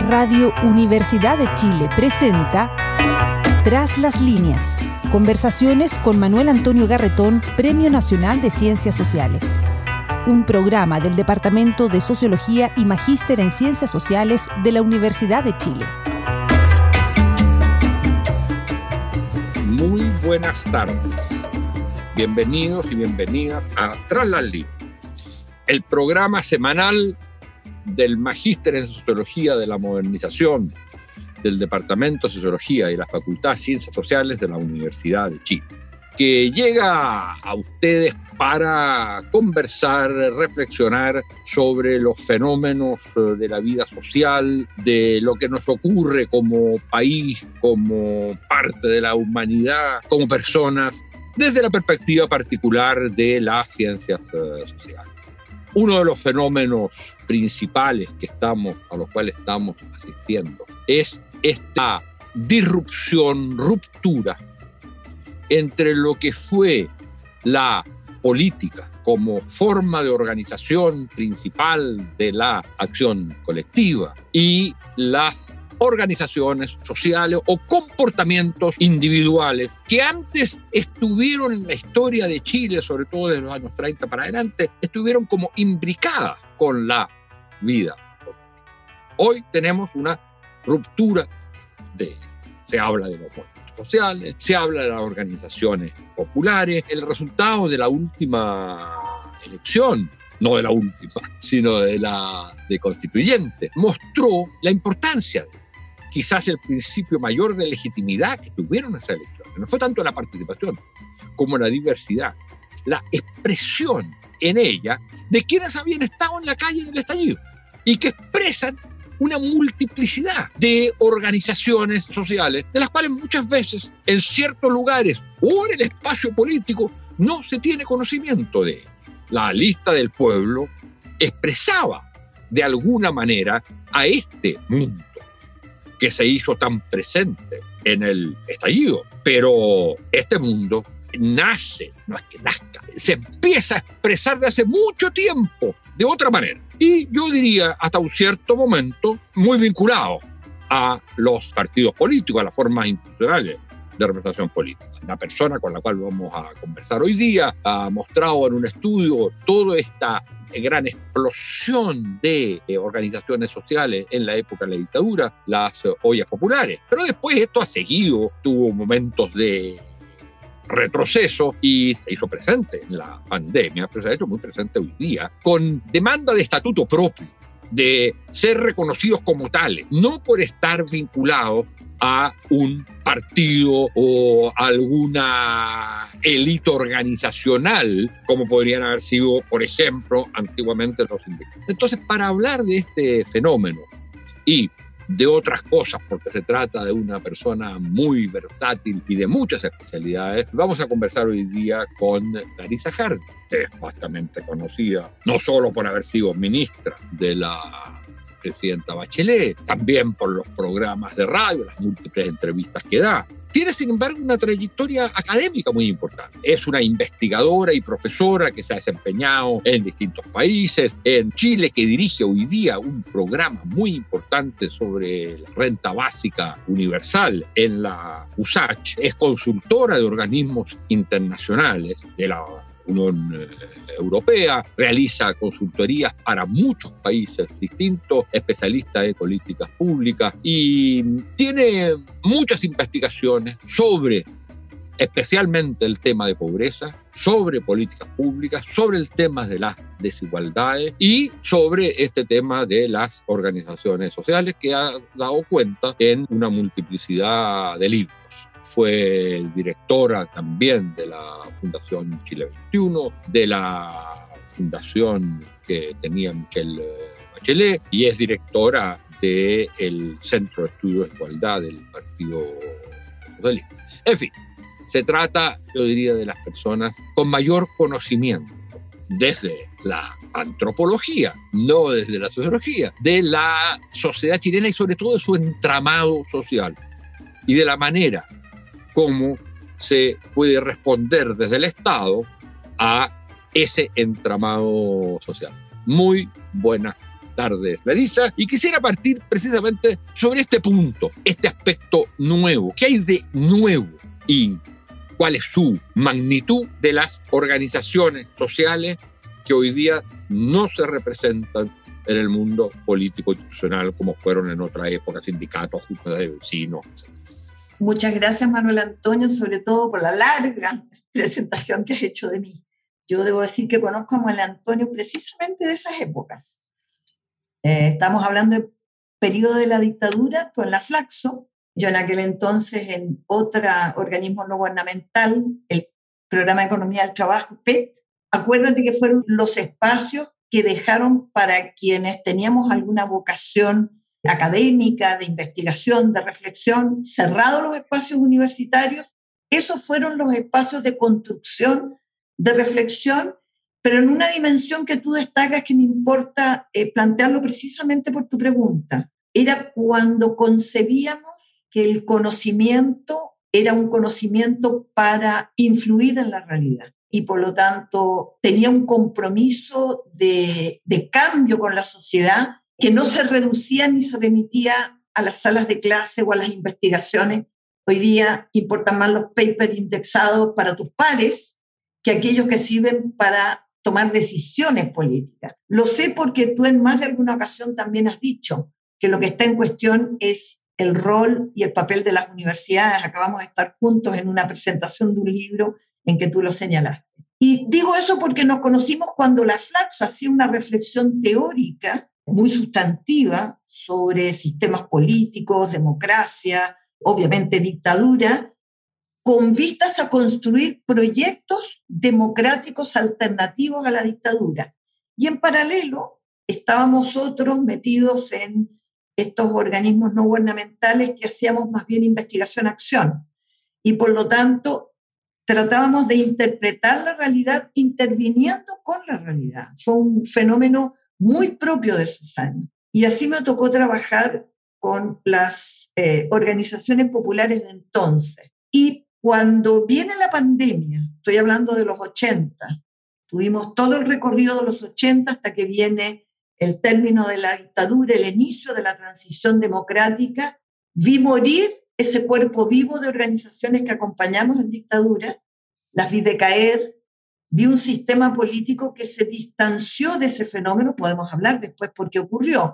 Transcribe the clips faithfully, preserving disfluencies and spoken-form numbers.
Radio Universidad de Chile presenta Tras las Líneas. Conversaciones con Manuel Antonio Garretón, Premio Nacional de Ciencias Sociales. Un programa del Departamento de Sociología y Magíster en Ciencias Sociales de la Universidad de Chile. Muy buenas tardes. Bienvenidos y bienvenidas a Tras las Líneas, el programa semanal del Magíster en Sociología de la Modernización del Departamento de Sociología y la Facultad de Ciencias Sociales de la Universidad de Chile, que llega a ustedes para conversar, reflexionar sobre los fenómenos de la vida social, de lo que nos ocurre como país, como parte de la humanidad, como personas, desde la perspectiva particular de las ciencias sociales. Uno de los fenómenos principales que estamos, a los cuales estamos asistiendo es esta disrupción, ruptura entre lo que fue la política como forma de organización principal de la acción colectiva y las organizaciones sociales o comportamientos individuales que antes estuvieron en la historia de Chile, sobre todo desde los años treinta para adelante, estuvieron como imbricadas con la vida política. Hoy tenemos una ruptura de ello. Se habla de los movimientos sociales, se habla de las organizaciones populares. El resultado de la última elección, no de la última, sino de la de constituyente, mostró la importancia de quizás el principio mayor de legitimidad que tuvieron esas elecciones. No fue tanto la participación como la diversidad, la expresión en ella de quienes habían estado en la calle en el estallido y que expresan una multiplicidad de organizaciones sociales, de las cuales muchas veces en ciertos lugares o en el espacio político no se tiene conocimiento de ellas. La lista del pueblo expresaba de alguna manera a este mundo que se hizo tan presente en el estallido. Pero este mundo nace, no es que nazca, se empieza a expresar de hace mucho tiempo de otra manera. Y yo diría, hasta un cierto momento, muy vinculado a los partidos políticos, a las formas institucionales de representación política. La persona con la cual vamos a conversar hoy día ha mostrado en un estudio toda esta gran explosión de eh, organizaciones sociales en la época de la dictadura, las eh, ollas populares. Pero después esto ha seguido, tuvo momentos de retroceso y se hizo presente en la pandemia, pero se ha hecho muy presente hoy día, con demanda de estatuto propio, de ser reconocidos como tales, no por estar vinculados a un partido o alguna élite organizacional, como podrían haber sido, por ejemplo, antiguamente los sindicatos. Entonces, para hablar de este fenómeno y de otras cosas, porque se trata de una persona muy versátil y de muchas especialidades, vamos a conversar hoy día con Clarisa Hardy, que es bastante conocida, no solo por haber sido ministra de la presidenta Bachelet, también por los programas de radio, las múltiples entrevistas que da. Tiene, sin embargo, una trayectoria académica muy importante. Es una investigadora y profesora que se ha desempeñado en distintos países. En Chile, que dirige hoy día un programa muy importante sobre la renta básica universal en la U S A C H. Es consultora de organismos internacionales de la Unión Europea, realiza consultorías para muchos países distintos, especialista en políticas públicas y tiene muchas investigaciones sobre especialmente el tema de pobreza, sobre políticas públicas, sobre el tema de las desigualdades y sobre este tema de las organizaciones sociales, que ha dado cuenta en una multiplicidad de libros. Fue directora también de la Fundación Chile veintiuno, de la fundación que tenía Michelle Bachelet, y es directora del Centro de Estudios de Igualdad del Partido Socialista. En fin, se trata, yo diría, de las personas con mayor conocimiento desde la antropología, no desde la sociología, de la sociedad chilena y sobre todo de su entramado social y de la manera cómo se puede responder desde el Estado a ese entramado social. Muy buenas tardes, Larisa, y quisiera partir precisamente sobre este punto, este aspecto nuevo. ¿Qué hay de nuevo y cuál es su magnitud de las organizaciones sociales que hoy día no se representan en el mundo político institucional como fueron en otra época, sindicatos, juntas de vecinos, etcétera? Muchas gracias, Manuel Antonio, sobre todo por la larga presentación que has hecho de mí. Yo debo decir que conozco a Manuel Antonio precisamente de esas épocas. Eh, estamos hablando del periodo de la dictadura, tú en la Flaxo, yo en aquel entonces en otro organismo no gubernamental, el Programa de Economía del Trabajo, P E T. Acuérdate que fueron los espacios que dejaron para quienes teníamos alguna vocación académica, de investigación, de reflexión, cerrados los espacios universitarios. Esos fueron los espacios de construcción, de reflexión, pero en una dimensión que tú destacas que me importa eh, plantearlo precisamente por tu pregunta. Era cuando concebíamos que el conocimiento era un conocimiento para influir en la realidad y por lo tanto tenía un compromiso de, de cambio con la sociedad que no se reducía ni se remitía a las salas de clase o a las investigaciones. Hoy día importan más los papers indexados para tus pares que aquellos que sirven para tomar decisiones políticas. Lo sé porque tú en más de alguna ocasión también has dicho que lo que está en cuestión es el rol y el papel de las universidades. Acabamos de estar juntos en una presentación de un libro en que tú lo señalaste. Y digo eso porque nos conocimos cuando la Flaxo hacía una reflexión teórica muy sustantiva sobre sistemas políticos, democracia, obviamente dictadura, con vistas a construir proyectos democráticos alternativos a la dictadura. Y en paralelo estábamos otros metidos en estos organismos no gubernamentales que hacíamos más bien investigación-acción. Y por lo tanto tratábamos de interpretar la realidad interviniendo con la realidad. Fue un fenómeno muy propio de esos años. Y así me tocó trabajar con las eh, organizaciones populares de entonces. Y cuando viene la pandemia, estoy hablando de los ochenta, tuvimos todo el recorrido de los ochenta hasta que viene el término de la dictadura, el inicio de la transición democrática, vi morir ese cuerpo vivo de organizaciones que acompañamos en dictadura, las vi decaer. Vi un sistema político que se distanció de ese fenómeno, podemos hablar después por qué ocurrió,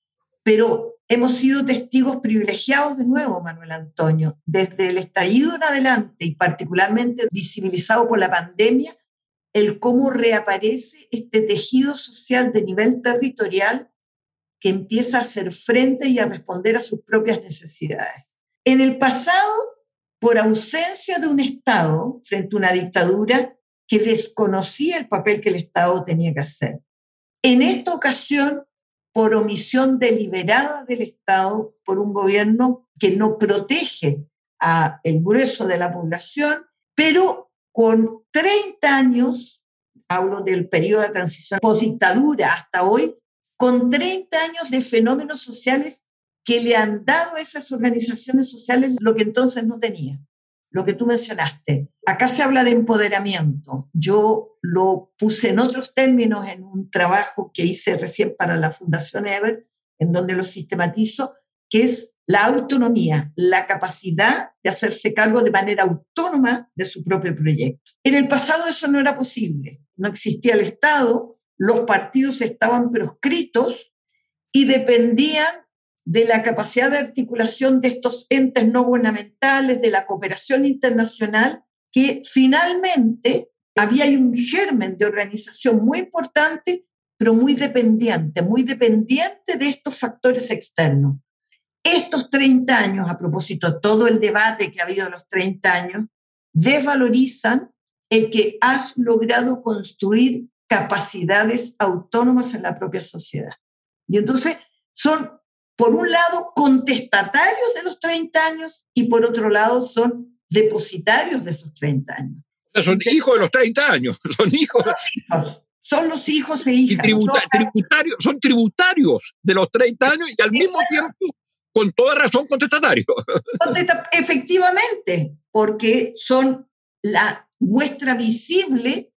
pero hemos sido testigos privilegiados de nuevo, Manuel Antonio, desde el estallido en adelante y particularmente visibilizado por la pandemia, el cómo reaparece este tejido social de nivel territorial que empieza a hacer frente y a responder a sus propias necesidades. En el pasado, por ausencia de un Estado frente a una dictadura, que desconocía el papel que el Estado tenía que hacer. En esta ocasión, por omisión deliberada del Estado, por un gobierno que no protege al grueso de la población, pero con treinta años, hablo del periodo de transición postdictadura hasta hoy, con treinta años de fenómenos sociales que le han dado a esas organizaciones sociales lo que entonces no tenían. Lo que tú mencionaste. Acá se habla de empoderamiento. Yo lo puse en otros términos en un trabajo que hice recién para la Fundación Ever, en donde lo sistematizo, que es la autonomía, la capacidad de hacerse cargo de manera autónoma de su propio proyecto. En el pasado eso no era posible. No existía el Estado, los partidos estaban proscritos y dependían de la capacidad de articulación de estos entes no gubernamentales, de la cooperación internacional, que finalmente había un germen de organización muy importante, pero muy dependiente, muy dependiente de estos factores externos. Estos treinta años, a propósito, todo el debate que ha habido en los treinta años, desvalorizan el que has logrado construir capacidades autónomas en la propia sociedad. Y entonces son, por un lado, contestatarios de los treinta años y por otro lado son depositarios de esos treinta años. O sea, son entonces, hijos de los treinta años, son hijos. Son los hijos, son los hijos e hijas. Tributa, tributarios, son tributarios de los treinta años y al mismo tiempo, con toda razón, contestatarios. Contesta, efectivamente, porque son la muestra visible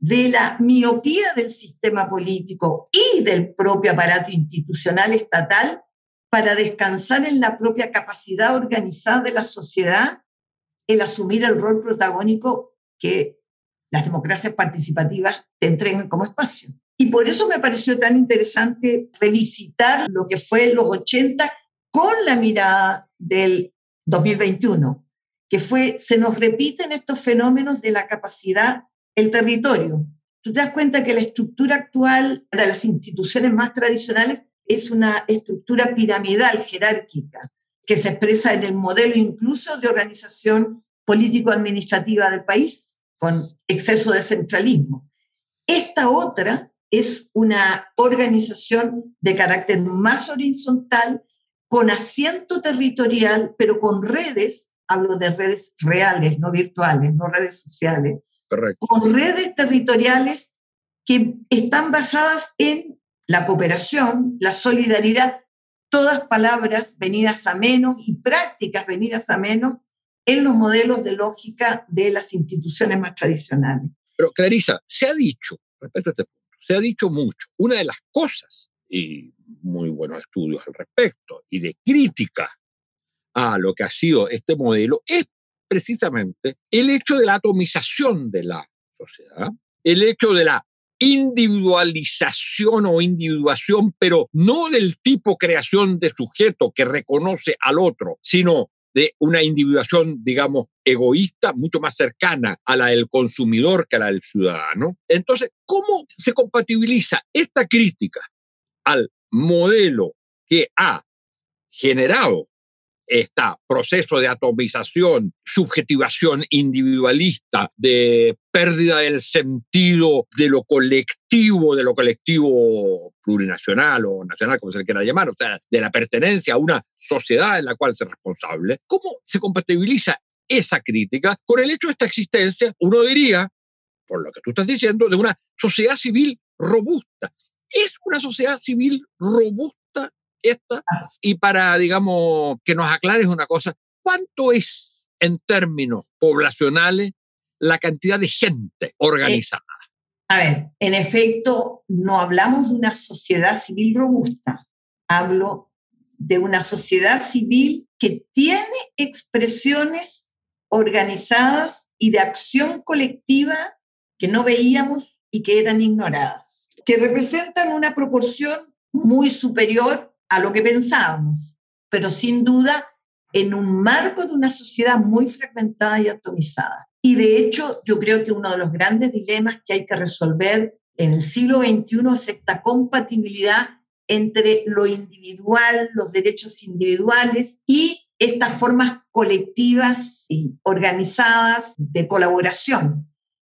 de la miopía del sistema político y del propio aparato institucional estatal para descansar en la propia capacidad organizada de la sociedad, el asumir el rol protagónico que las democracias participativas te entregan como espacio. Y por eso me pareció tan interesante revisitar lo que fue en los ochenta con la mirada del dos mil veintiuno, que fue, se nos repiten estos fenómenos de la capacidad, el territorio. Tú te das cuenta que la estructura actual de las instituciones más tradicionales es una estructura piramidal, jerárquica, que se expresa en el modelo incluso de organización político-administrativa del país, con exceso de centralismo. Esta otra es una organización de carácter más horizontal, con asiento territorial, pero con redes, hablo de redes reales, no virtuales, no redes sociales, Correcto. Con redes territoriales que están basadas en la cooperación, la solidaridad, todas palabras venidas a menos y prácticas venidas a menos en los modelos de lógica de las instituciones más tradicionales. Pero Clarisa, se ha dicho, respecto a este punto, se ha dicho mucho, una de las cosas, y muy buenos estudios al respecto, y de crítica a lo que ha sido este modelo, es precisamente el hecho de la atomización de la sociedad, el hecho de la individualización o individuación, pero no del tipo creación de sujeto que reconoce al otro, sino de una individuación, digamos, egoísta, mucho más cercana a la del consumidor que a la del ciudadano. Entonces, ¿cómo se compatibiliza esta crítica al modelo que ha generado este proceso de atomización, subjetivación individualista, de pérdida del sentido de lo colectivo, de lo colectivo plurinacional o nacional, como se le quiera llamar, o sea, de la pertenencia a una sociedad en la cual se es responsable? ¿Cómo se compatibiliza esa crítica con el hecho de esta existencia, uno diría, por lo que tú estás diciendo, de una sociedad civil robusta? ¿Es una sociedad civil robusta esta? Y para, digamos, que nos aclares una cosa, ¿cuánto es en términos poblacionales la cantidad de gente organizada? Eh, a ver, en efecto, no hablamos de una sociedad civil robusta, hablo de una sociedad civil que tiene expresiones organizadas y de acción colectiva que no veíamos y que eran ignoradas, que representan una proporción muy superior a lo que pensábamos, pero sin duda en un marco de una sociedad muy fragmentada y atomizada. Y de hecho, yo creo que uno de los grandes dilemas que hay que resolver en el siglo veintiuno es esta compatibilidad entre lo individual, los derechos individuales y estas formas colectivas y organizadas de colaboración.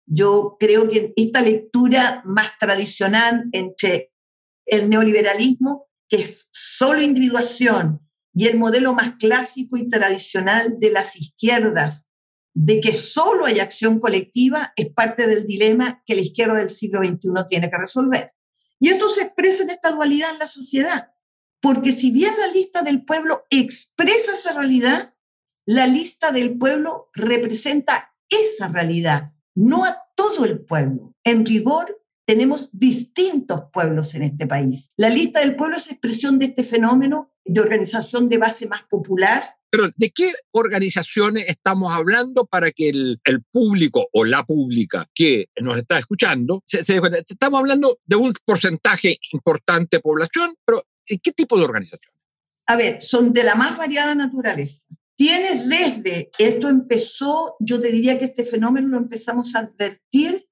Yo creo que esta lectura más tradicional entre el neoliberalismo, que es solo individuación, y el modelo más clásico y tradicional de las izquierdas, de que solo hay acción colectiva, es parte del dilema que la izquierda del siglo veintiuno tiene que resolver. Y esto se expresa en esta dualidad en la sociedad, porque si bien la lista del pueblo expresa esa realidad, la lista del pueblo representa esa realidad, no a todo el pueblo. En rigor, tenemos distintos pueblos en este país. La lista del pueblo es expresión de este fenómeno de organización de base más popular. Pero, ¿de qué organizaciones estamos hablando para que el, el público o la pública que nos está escuchando, se, se, estamos hablando de un porcentaje importante de población, pero ¿qué tipo de organizaciones? A ver, son de la más variada naturaleza. Tienes desde, esto empezó, yo te diría que este fenómeno lo empezamos a advertir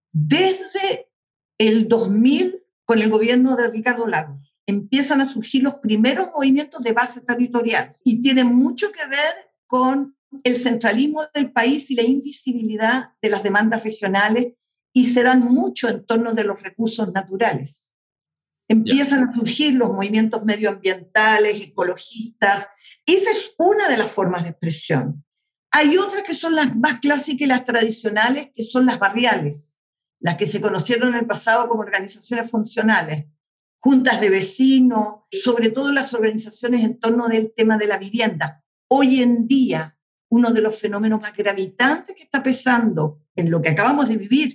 desde el dos mil con el gobierno de Ricardo Lagos. Empiezan a surgir los primeros movimientos de base territorial y tienen mucho que ver con el centralismo del país y la invisibilidad de las demandas regionales, y se dan mucho en torno de los recursos naturales. Empiezan yeah. a surgir los movimientos medioambientales, ecologistas. Esa es una de las formas de expresión. Hay otras que son las más clásicas y las tradicionales, que son las barriales, las que se conocieron en el pasado como organizaciones funcionales, juntas de vecinos, sobre todo las organizaciones en torno del tema de la vivienda. Hoy en día, uno de los fenómenos más gravitantes que está pesando en lo que acabamos de vivir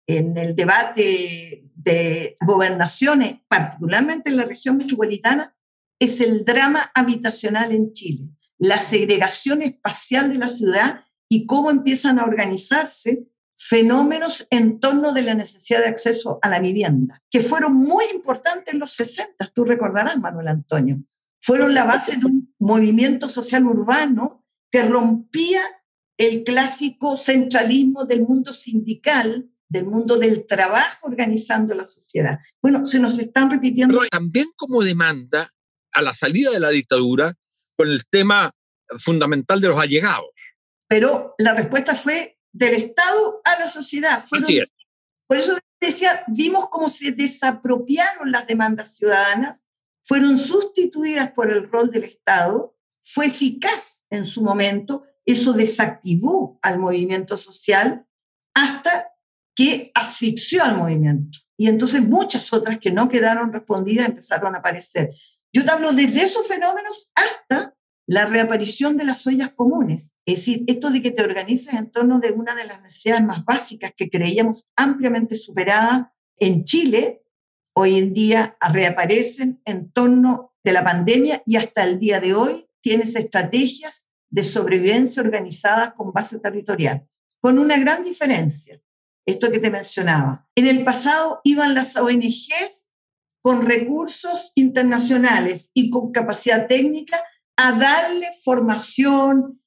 en el debate de gobernaciones, particularmente en la región metropolitana, es el drama habitacional en Chile, la segregación espacial de la ciudad y cómo empiezan a organizarse fenómenos en torno de la necesidad de acceso a la vivienda, que fueron muy importantes en los sesenta, tú recordarás, Manuel Antonio. Fueron la base de un movimiento social urbano que rompía el clásico centralismo del mundo sindical, del mundo del trabajo organizando la sociedad. Bueno, se nos están repitiendo... Pero también como demanda a la salida de la dictadura con el tema fundamental de los allegados. Pero la respuesta fue del Estado a la sociedad. Fueron, por eso decía, vimos cómo se desapropiaron las demandas ciudadanas, fueron sustituidas por el rol del Estado, fue eficaz en su momento, eso desactivó al movimiento social hasta que asfixió al movimiento. Y entonces muchas otras que no quedaron respondidas empezaron a aparecer. Yo te hablo desde esos fenómenos hasta la reaparición de las ollas comunes. Es decir, esto de que te organizas en torno de una de las necesidades más básicas que creíamos ampliamente superadas en Chile, hoy en día reaparecen en torno de la pandemia y hasta el día de hoy tienes estrategias de sobrevivencia organizadas con base territorial, con una gran diferencia, esto que te mencionaba. En el pasado iban las O N Ges con recursos internacionales y con capacidad técnica a darle formación,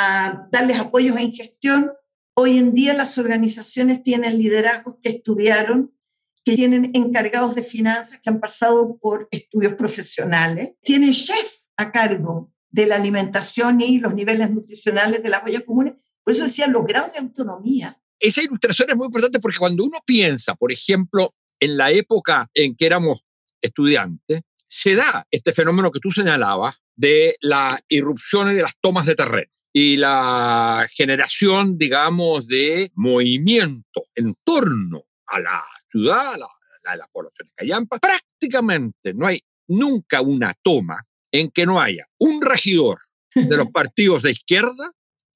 a darles apoyos en gestión. Hoy en día las organizaciones tienen liderazgos que estudiaron, que tienen encargados de finanzas que han pasado por estudios profesionales, tienen chefs a cargo de la alimentación y los niveles nutricionales de las ollas comunes. Por eso decía, los grados de autonomía. Esa ilustración es muy importante porque cuando uno piensa, por ejemplo, en la época en que éramos estudiantes, se da este fenómeno que tú señalabas de la irrupción y de las tomas de terreno y la generación, digamos, de movimiento en torno a la ciudad, a la, a la población de Callampa. Prácticamente no hay nunca una toma en que no haya un regidor de los partidos de izquierda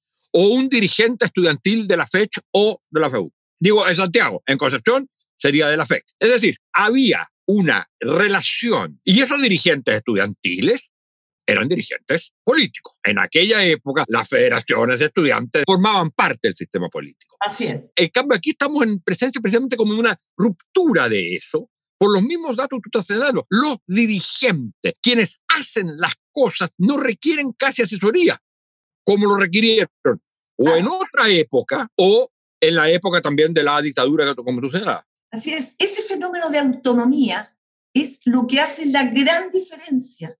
o un dirigente estudiantil de la F E C o de la F E U. Digo, en Santiago, en Concepción sería de la F E C. Es decir, había una relación y esos dirigentes estudiantiles eran dirigentes políticos. En aquella época, las federaciones de estudiantes formaban parte del sistema político. Así es. En cambio, aquí estamos en presencia precisamente como de una ruptura de eso. Por los mismos datos que tú estás dando, los dirigentes, quienes hacen las cosas, no requieren casi asesoría, como lo requirieron o en otra época o en la época también de la dictadura, como tú señalabas. Así es. Ese fenómeno de autonomía es lo que hace la gran diferencia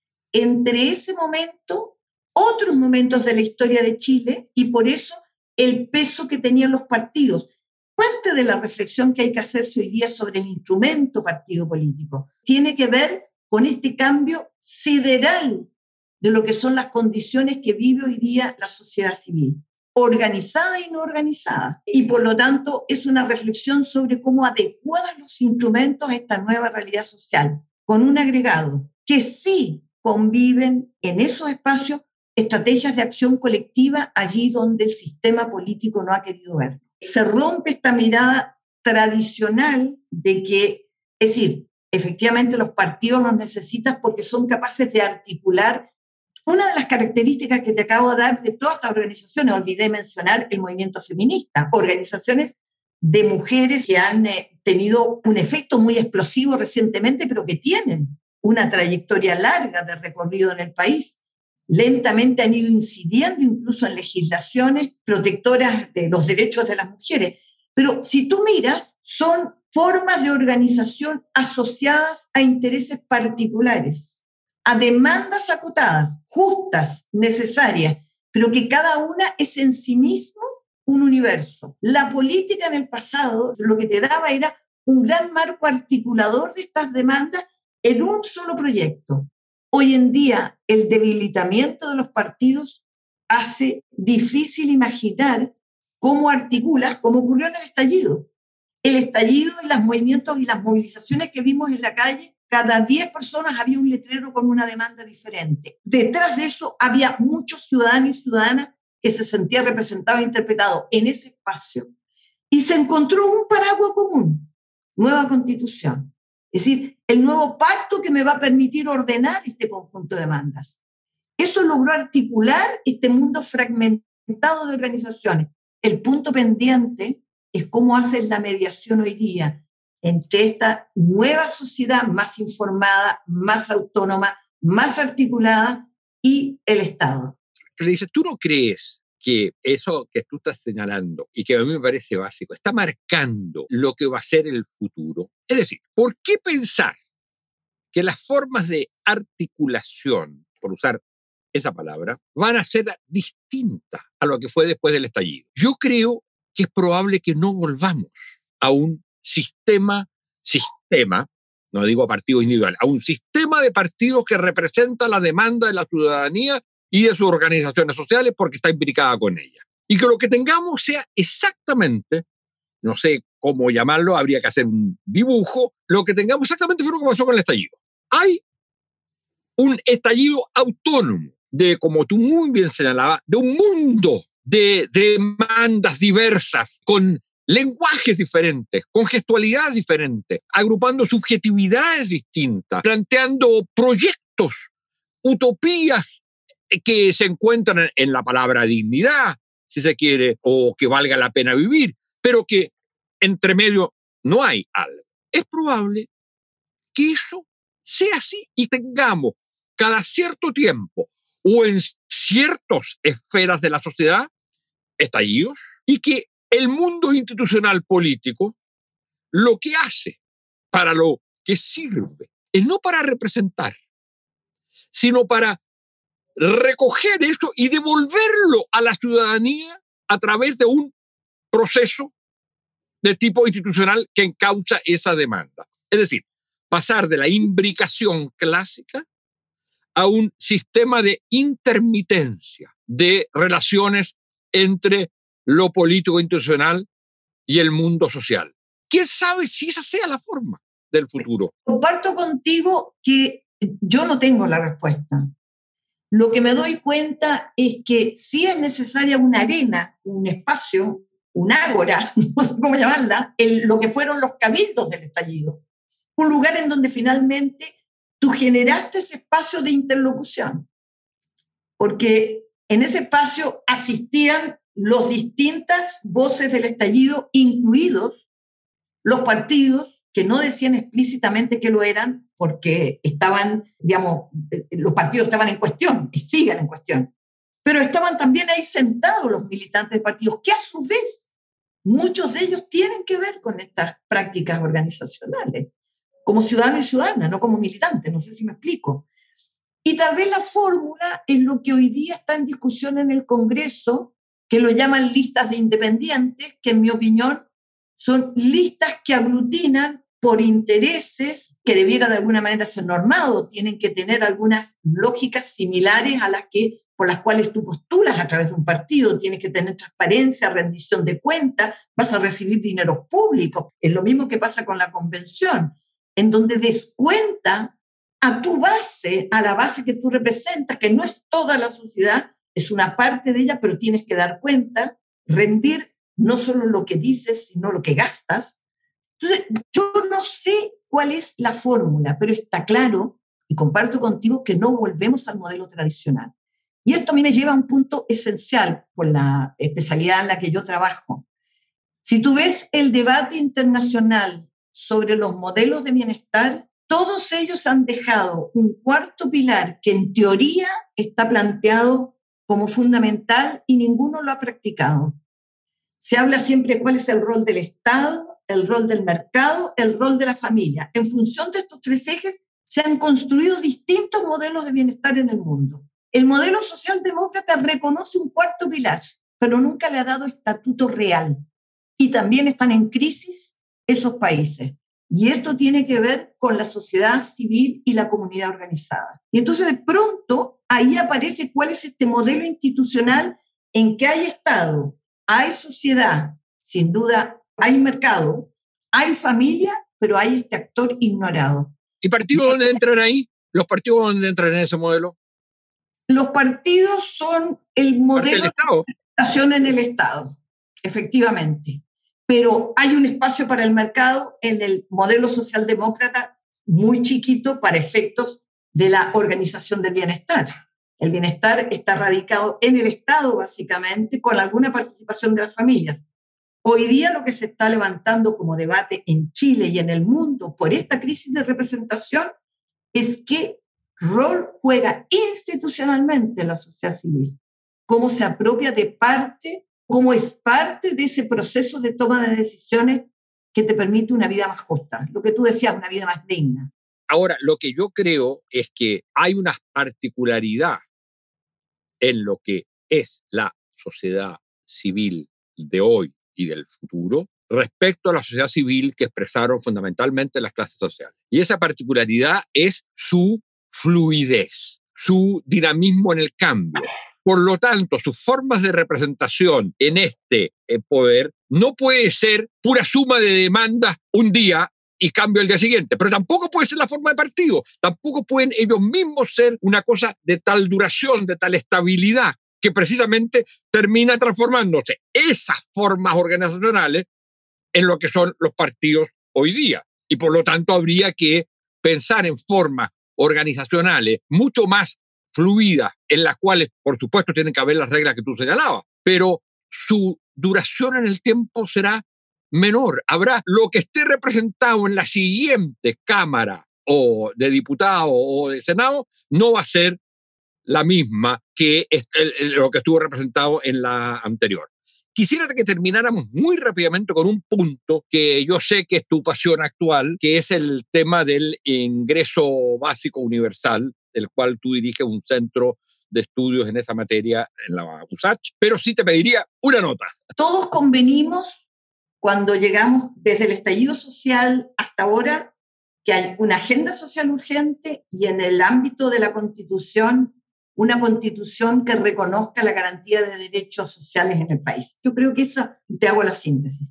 entre ese momento, otros momentos de la historia de Chile, y por eso el peso que tenían los partidos. Parte de la reflexión que hay que hacerse hoy día sobre el instrumento partido político tiene que ver con este cambio sideral de lo que son las condiciones que vive hoy día la sociedad civil, organizada y no organizada. Y por lo tanto es una reflexión sobre cómo adecuar los instrumentos a esta nueva realidad social, con un agregado que sí conviven en esos espacios estrategias de acción colectiva allí donde el sistema político no ha querido ver. Se rompe esta mirada tradicional de que, es decir, efectivamente los partidos los necesitan porque son capaces de articular. Una de las características que te acabo de dar de todas estas organizaciones, olvidé mencionar el movimiento feminista, organizaciones de mujeres que han eh, tenido un efecto muy explosivo recientemente, pero que tienen una trayectoria larga de recorrido en el país. Lentamente han ido incidiendo incluso en legislaciones protectoras de los derechos de las mujeres. Pero si tú miras, son formas de organización asociadas a intereses particulares, a demandas acotadas, justas, necesarias, pero que cada una es en sí mismo un universo. La política en el pasado lo que te daba era un gran marco articulador de estas demandas en un solo proyecto. Hoy en día, el debilitamiento de los partidos hace difícil imaginar cómo articulas, como ocurrió en el estallido. El estallido y los movimientos y las movilizaciones que vimos en la calle, cada diez personas había un letrero con una demanda diferente. Detrás de eso había muchos ciudadanos y ciudadanas que se sentían representados e interpretados en ese espacio. y se encontró un paraguas común, nueva constitución. Es decir, el nuevo pacto que me va a permitir ordenar este conjunto de demandas. Eso logró articular este mundo fragmentado de organizaciones. El punto pendiente es cómo hacen la mediación hoy día entre esta nueva sociedad más informada, más autónoma, más articulada y el Estado. Le dice, ¿tú no crees que eso que tú estás señalando y que a mí me parece básico está marcando lo que va a ser el futuro? Es decir, ¿por qué pensar que las formas de articulación, por usar esa palabra, van a ser distintas a lo que fue después del estallido? Yo creo que es probable que no volvamos a un sistema, sistema, no digo partido individual, a un sistema de partidos que representa la demanda de la ciudadanía y de sus organizaciones sociales porque está implicada con ella. Y que lo que tengamos sea exactamente, no sé cómo llamarlo, habría que hacer un dibujo, lo que tengamos exactamente fue lo que pasó con el estallido. Hay un estallido autónomo de, como tú muy bien señalabas, de un mundo de, de demandas diversas, con lenguajes diferentes, con gestualidades diferentes, agrupando subjetividades distintas, planteando proyectos, utopías que se encuentran en la palabra dignidad, si se quiere, o que valga la pena vivir, pero que entre medio no hay algo. Es probable que eso sea así y tengamos cada cierto tiempo o en ciertas esferas de la sociedad estallidos y que el mundo institucional político lo que hace, para lo que sirve, es no para representar, sino para recoger eso y devolverlo a la ciudadanía a través de un proceso de tipo institucional que encausa esa demanda. Es decir, pasar de la imbricación clásica a un sistema de intermitencia de relaciones entre lo político institucional y el mundo social. ¿Quién sabe si esa sea la forma del futuro? Comparto contigo que yo no tengo la respuesta. Lo que me doy cuenta es que sí es necesaria una arena, un espacio, un ágora, no sé cómo llamarla, el, lo que fueron los cabildos del estallido. Un lugar en donde finalmente tú generaste ese espacio de interlocución. Porque en ese espacio asistían las distintas voces del estallido, incluidos los partidos que no decían explícitamente que lo eran, porque estaban, digamos, los partidos estaban en cuestión, y siguen en cuestión. Pero estaban también ahí sentados los militantes de partidos, que a su vez, muchos de ellos tienen que ver con estas prácticas organizacionales, como ciudadanos y ciudadanas, no como militantes, no sé si me explico. Y tal vez la fórmula es lo que hoy día está en discusión en el Congreso, que lo llaman listas de independientes, que en mi opinión son listas que aglutinan por intereses que debiera de alguna manera ser normado, tienen que tener algunas lógicas similares a las que, por las cuales tú postulas a través de un partido, tienes que tener transparencia, rendición de cuentas, vas a recibir dineros públicos. Es lo mismo que pasa con la convención, en donde descuenta a tu base, a la base que tú representas, que no es toda la sociedad, es una parte de ella, pero tienes que dar cuenta, rendir no solo lo que dices, sino lo que gastas. Entonces, yo no sé cuál es la fórmula, pero está claro, y comparto contigo, que no volvemos al modelo tradicional. Y esto a mí me lleva a un punto esencial por la especialidad en la que yo trabajo. Si tú ves el debate internacional sobre los modelos de bienestar, todos ellos han dejado un cuarto pilar que en teoría está planteado como fundamental y ninguno lo ha practicado. Se habla siempre de cuál es el rol del Estado, el rol del mercado, el rol de la familia. En función de estos tres ejes se han construido distintos modelos de bienestar en el mundo. El modelo socialdemócrata reconoce un cuarto pilar, pero nunca le ha dado estatuto real. Y también están en crisis esos países. Y esto tiene que ver con la sociedad civil y la comunidad organizada. Y entonces de pronto ahí aparece cuál es este modelo institucional en que hay Estado, hay sociedad, sin duda hay mercado, hay familia, pero hay este actor ignorado. ¿Y partidos dónde entran ahí? ¿Los partidos dónde entran en ese modelo? Los partidos son el modelo de representación en el Estado, efectivamente. pero hay un espacio para el mercado en el modelo socialdemócrata muy chiquito para efectos de la organización del bienestar. El bienestar está radicado en el Estado, básicamente, con alguna participación de las familias. Hoy día lo que se está levantando como debate en Chile y en el mundo por esta crisis de representación es qué rol juega institucionalmente la sociedad civil, cómo se apropia de parte, cómo es parte de ese proceso de toma de decisiones que te permite una vida más justa, lo que tú decías, una vida más digna. Ahora, lo que yo creo es que hay una particularidad en lo que es la sociedad civil de hoy y del futuro respecto a la sociedad civil que expresaron fundamentalmente las clases sociales. Y esa particularidad es su fluidez, su dinamismo en el cambio. Por lo tanto, sus formas de representación en este eh, poder no puede ser pura suma de demandas un día y cambio el día siguiente, pero tampoco puede ser la forma de partido, tampoco pueden ellos mismos ser una cosa de tal duración, de tal estabilidad, que precisamente termina transformándose esas formas organizacionales en lo que son los partidos hoy día. Y por lo tanto habría que pensar en formas organizacionales mucho más fluidas, en las cuales, por supuesto, tienen que haber las reglas que tú señalabas, pero su duración en el tiempo será menor. Habrá lo que esté representado en la siguiente Cámara o de Diputados o de Senado, no va a ser la misma que el, el, lo que estuvo representado en la anterior. Quisiera que termináramos muy rápidamente con un punto que yo sé que es tu pasión actual, que es el tema del ingreso básico universal, del cual tú diriges un centro de estudios en esa materia en la U S A Ch, pero sí te pediría una nota. Todos convenimos, cuando llegamos desde el estallido social hasta ahora, que hay una agenda social urgente y en el ámbito de la Constitución, una Constitución que reconozca la garantía de derechos sociales en el país. Yo creo que eso, te hago la síntesis.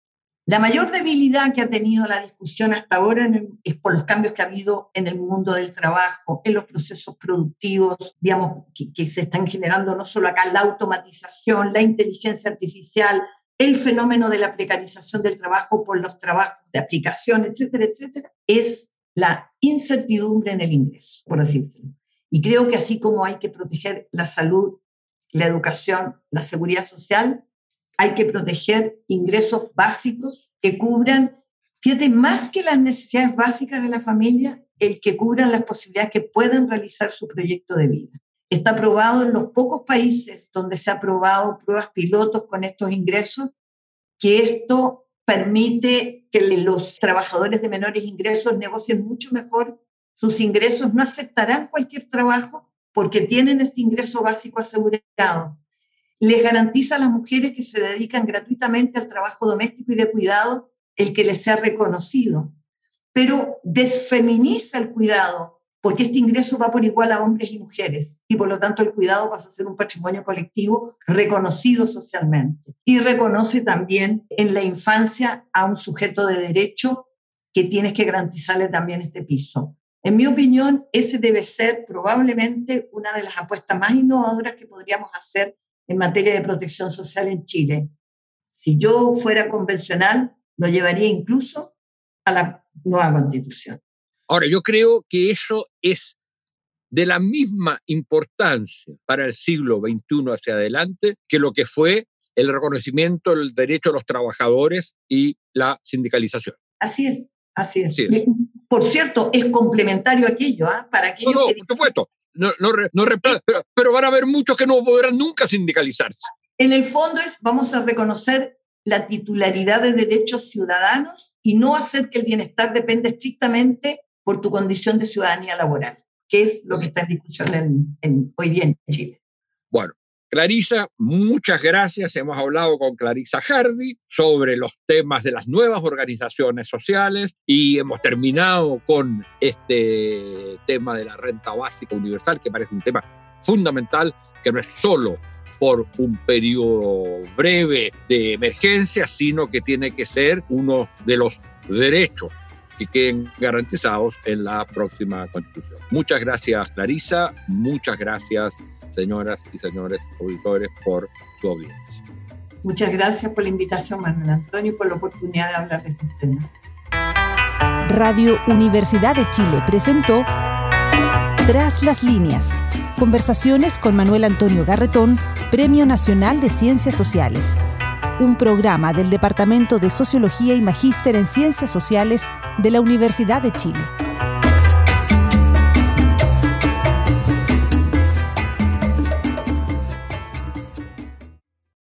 La mayor debilidad que ha tenido la discusión hasta ahora en el, es por los cambios que ha habido en el mundo del trabajo, en los procesos productivos, digamos, que, que se están generando no solo acá, la automatización, la inteligencia artificial, el fenómeno de la precarización del trabajo por los trabajos de aplicación, etcétera, etcétera, es la incertidumbre en el ingreso, por así decirlo. Y creo que así como hay que proteger la salud, la educación, la seguridad social, hay que proteger ingresos básicos que cubran, fíjate, más que las necesidades básicas de la familia, el que cubran las posibilidades que puedan realizar su proyecto de vida. Está probado en los pocos países donde se ha probado pruebas pilotos con estos ingresos, que esto permite que los trabajadores de menores ingresos negocien mucho mejor sus ingresos, no aceptarán cualquier trabajo porque tienen este ingreso básico asegurado. Les garantiza a las mujeres que se dedican gratuitamente al trabajo doméstico y de cuidado el que les sea reconocido, pero desfeminiza el cuidado porque este ingreso va por igual a hombres y mujeres y por lo tanto el cuidado pasa a ser un patrimonio colectivo reconocido socialmente y reconoce también en la infancia a un sujeto de derecho que tienes que garantizarle también este piso. En mi opinión, ese debe ser probablemente una de las apuestas más innovadoras que podríamos hacer en materia de protección social en Chile. Si yo fuera convencional, lo llevaría incluso a la nueva Constitución. Ahora, yo creo que eso es de la misma importancia para el siglo veintiuno hacia adelante que lo que fue el reconocimiento del derecho de los trabajadores y la sindicalización. Así es, así es. Así es. Por cierto, es complementario aquello, ¿eh? Para aquello no, no, que... por supuesto. No, no, no, pero, pero van a haber muchos que no podrán nunca sindicalizarse. En el fondo es, vamos a reconocer la titularidad de derechos ciudadanos y no hacer que el bienestar dependa estrictamente por tu condición de ciudadanía laboral, que es lo que está en discusión en, en, hoy día en Chile. Bueno, Clarisa, muchas gracias. Hemos hablado con Clarisa Hardy sobre los temas de las nuevas organizaciones sociales y hemos terminado con este tema de la renta básica universal, que parece un tema fundamental, que no es solo por un periodo breve de emergencia, sino que tiene que ser uno de los derechos que queden garantizados en la próxima Constitución. Muchas gracias, Clarisa. Muchas gracias, señoras y señores auditores, por su audiencia. Muchas gracias por la invitación, Manuel Antonio, y por la oportunidad de hablar de estos temas. Radio Universidad de Chile presentó Tras las líneas. Conversaciones con Manuel Antonio Garretón, Premio Nacional de Ciencias Sociales. Un programa del Departamento de Sociología y Magíster en Ciencias Sociales de la Universidad de Chile.